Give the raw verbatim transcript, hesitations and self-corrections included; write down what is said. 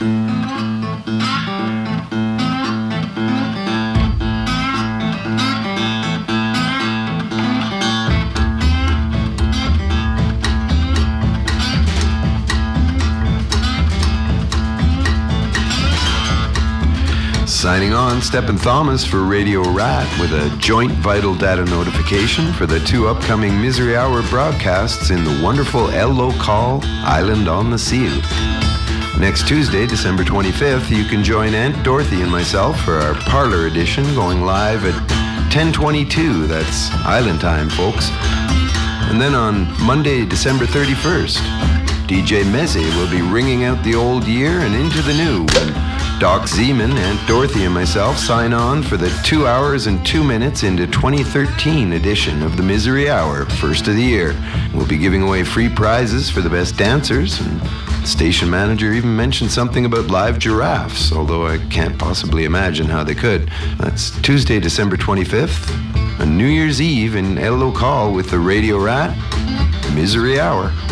Signing on, Stephen Thomas for Radio Rat with a joint vital data notification for the two upcoming Misery Hour broadcasts in the wonderful El Local, Island on the Seal. Next Tuesday, December twenty-fifth, you can join Aunt Dorothy and myself for our parlor edition going live at ten twenty-two. That's Island time, folks. And then on Monday, December thirty-first, D J Meze will be ringing out the old year and into the new when Doc Zeman, Aunt Dorothy, and myself sign on for the two hours and two minutes into twenty thirteen edition of the Misery Hour, first of the year. We'll be giving away free prizes for the best dancers, and the station manager even mentioned something about live giraffes, although I can't possibly imagine how they could. That's Tuesday, December twenty-fifth, a New Year's Eve in El Local with the Radio Rat Misery Hour.